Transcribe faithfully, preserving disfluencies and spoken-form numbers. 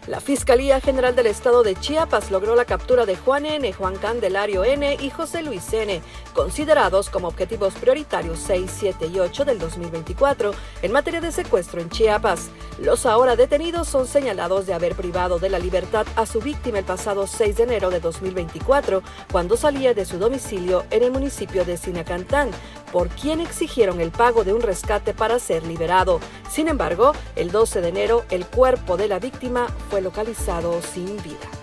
La Fiscalía General del Estado de Chiapas logró la captura de Juan N., Juan Candelario N. y José Luis N., considerados como objetivos prioritarios seis, siete y ocho del dos mil veinticuatro en materia de secuestro en Chiapas. Los ahora detenidos son señalados de haber privado de la libertad a su víctima el pasado seis de enero de dos mil veinticuatro, cuando salía de su domicilio en el municipio de Sinacantán, por quien exigieron el pago de un rescate para ser liberado. Sin embargo, el doce de enero, el cuerpo de la víctima fue localizado sin vida.